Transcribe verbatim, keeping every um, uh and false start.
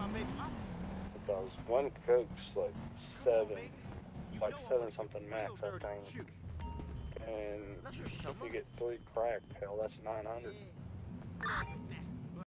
Because one Coke's like seven, like seven something max, I think. And if you get three crack, hell, that's nine hundred.